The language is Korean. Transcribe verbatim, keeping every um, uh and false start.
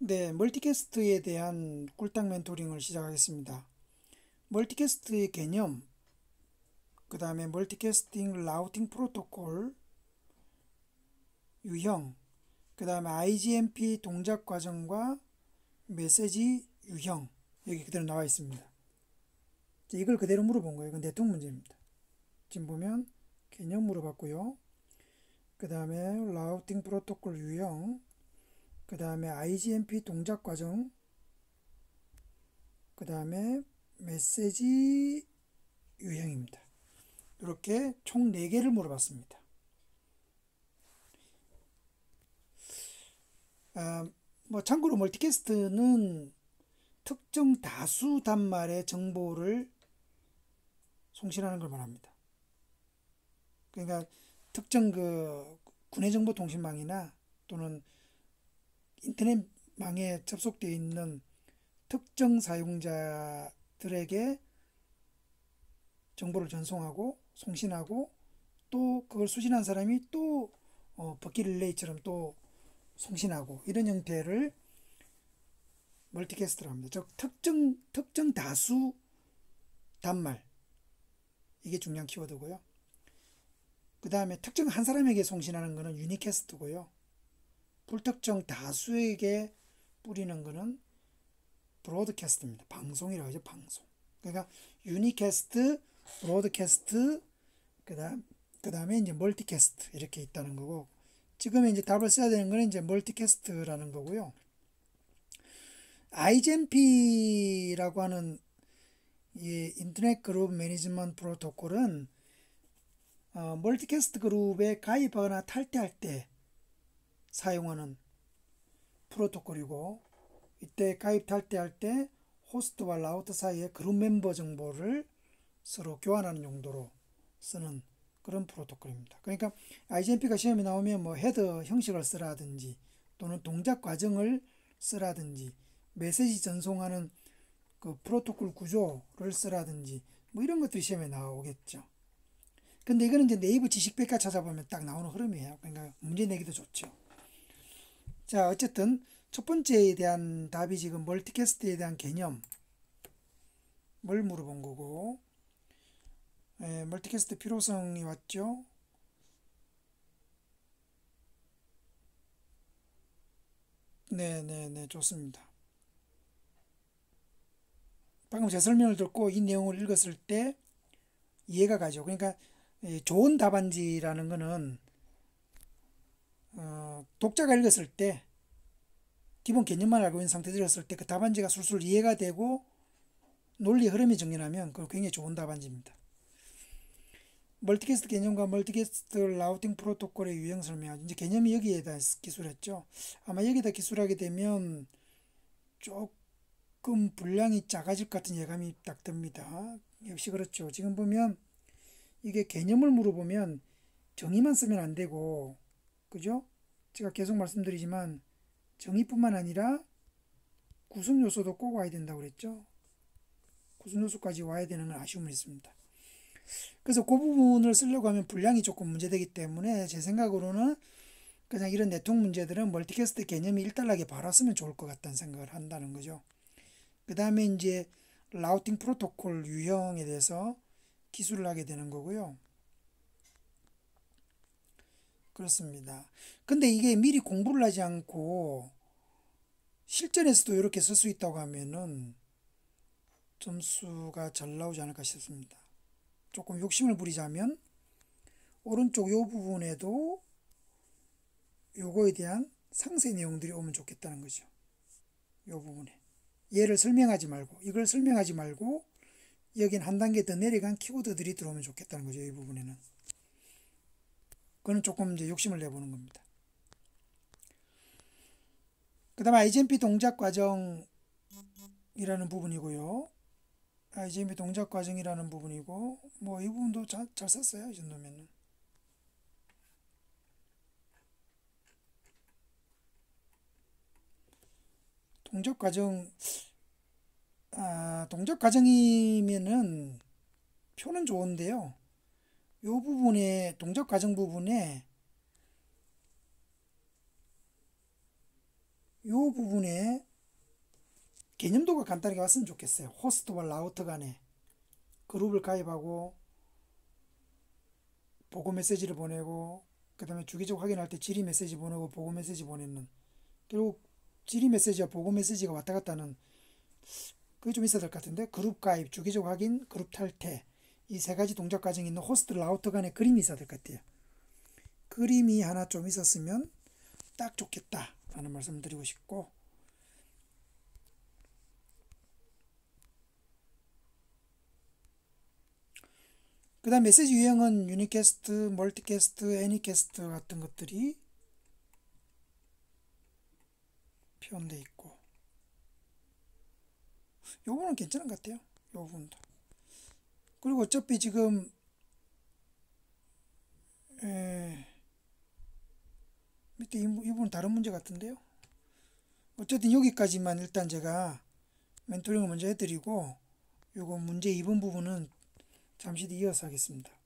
네, 멀티캐스트에 대한 꿀딱 멘토링을 시작하겠습니다. 멀티캐스트의 개념, 그 다음에 멀티캐스팅 라우팅 프로토콜, 유형, 그 다음에 아이지엠피 동작 과정과 메시지 유형, 여기 그대로 나와 있습니다. 이걸 그대로 물어본 거예요. 이건 대통 문제입니다. 지금 보면 개념 물어봤고요. 그 다음에 라우팅 프로토콜 유형, 그 다음에 아이지엠피 동작 과정, 그 다음에 메시지 유형입니다. 이렇게 총 네 개를 물어봤습니다. 아, 뭐 참고로 멀티캐스트는 특정 다수 단말의 정보를 송신하는 걸 말합니다. 그러니까 특정 그 군해정보통신망이나 또는 인터넷망에 접속되어 있는 특정 사용자들에게 정보를 전송하고 송신하고 또 그걸 수신한 사람이 또 어, 버킷 릴레이처럼 또 송신하고 이런 형태를 멀티캐스트라고 합니다. 즉 특정 특정 다수 단말, 이게 중요한 키워드고요. 그 다음에 특정 한 사람에게 송신하는 것은 유니캐스트고요. 불특정 다수에게 뿌리는 것은 브로드캐스트입니다. 방송이라고 하죠. 방송. 그러니까 유니캐스트, 브로드캐스트, 그다음 그다음에 이제 멀티캐스트 이렇게 있다는 거고, 지금 이제 답을 써야 되는 거는 이제 멀티캐스트라는 거고요. 아이젠피라고 하는 이 인터넷 그룹 매니지먼트 프로토콜은 어, 멀티캐스트 그룹에 가입하거나 탈퇴할 때 사용하는 프로토콜이고, 이때 가입 탈퇴할 때 호스트와 라우터 사이의 그룹 멤버 정보를 서로 교환하는 용도로 쓰는 그런 프로토콜입니다. 그러니까 아이젠피가 시험에 나오면 뭐 헤더 형식을 쓰라든지 또는 동작 과정을 쓰라든지 메시지 전송하는 그 프로토콜 구조를 쓰라든지 뭐 이런 것들이 시험에 나오겠죠. 근데 이거는 이제 네이버 지식백과 찾아보면 딱 나오는 흐름이에요. 그러니까 문제 내기도 좋죠. 자, 어쨌든 첫 번째에 대한 답이 지금 멀티캐스트에 대한 개념 뭘 물어본 거고, 에, 멀티캐스트 필요성이 왔죠. 네네네, 네, 좋습니다. 방금 제 설명을 듣고 이 내용을 읽었을 때 이해가 가죠. 그러니까 좋은 답안지라는 거는 어, 독자가 읽었을 때 기본 개념만 알고 있는 상태에서 읽었을 때 그 답안지가 술술 이해가 되고 논리 흐름이 정연하면 그거 굉장히 좋은 답안지입니다. 멀티캐스트 개념과 멀티캐스트 라우팅 프로토콜의 유형 설명하죠. 이제 개념이 여기에다 기술했죠. 아마 여기다 기술하게 되면 조금 분량이 작아질 것 같은 예감이 딱 듭니다. 역시 그렇죠. 지금 보면 이게 개념을 물어보면 정의만 쓰면 안 되고, 그죠? 제가 계속 말씀드리지만 정의뿐만 아니라 구성 요소도 꼭 와야 된다고 그랬죠. 구성 요소까지 와야 되는 건 아쉬움이 있습니다. 그래서 그 부분을 쓰려고 하면 분량이 조금 문제되기 때문에 제 생각으로는 그냥 이런 네트워크 문제들은 멀티캐스트 개념이 일단락에 바로 쓰면 좋을 것 같다는 생각을 한다는 거죠. 그 다음에 이제 라우팅 프로토콜 유형에 대해서 기술을 하게 되는 거고요. 그렇습니다. 근데 이게 미리 공부를 하지 않고 실전에서도 이렇게 쓸 수 있다고 하면은 점수가 잘 나오지 않을까 싶습니다. 조금 욕심을 부리자면 오른쪽 요 부분에도 요거에 대한 상세 내용들이 오면 좋겠다는 거죠. 요 부분에 얘를 설명하지 말고 이걸 설명하지 말고 여긴 한 단계 더 내려간 키워드들이 들어오면 좋겠다는 거죠. 이 부분에는 그거는 조금 이제 욕심을 내보는 겁니다. 그 다음에 아이젠피 동작 과정이라는 부분이고요. 아이젠피 동작 과정이라는 부분이고, 뭐 이 부분도 잘, 잘 썼어요. 이 정도면은. 동작 과정, 아, 동작 과정이면은 표는 좋은데요. 이 부분에, 동작 과정 부분에 이 부분에 개념도가 간단하게 왔으면 좋겠어요. 호스트와 라우터 간에 그룹을 가입하고 보고 메시지를 보내고, 그 다음에 주기적으로 확인할 때 질의 메시지 보내고 보고 메시지 보내는, 결국 질의 메시지와 보고 메시지가 왔다 갔다 하는, 그게 좀 있어야 될 것 같은데, 그룹 가입, 주기적 확인, 그룹 탈퇴, 이 세 가지 동작 과정이 있는 호스트 라우터 간에 그림이 있어야 될 것 같아요. 그림이 하나 좀 있었으면 딱 좋겠다 라는 말씀을 드리고 싶고, 그 다음 메시지 유형은 유니캐스트, 멀티캐스트, 애니캐스트 같은 것들이 표현되어 있고, 이 부분은 괜찮은 것 같아요. 이 부분도. 그리고 어차피 지금 에, 밑에 이, 이 부분 다른 문제 같은데요. 어쨌든 여기까지만 일단 제가 멘토링을 먼저 해드리고, 요거 문제 이 번 부분은 잠시 뒤 이어서 하겠습니다.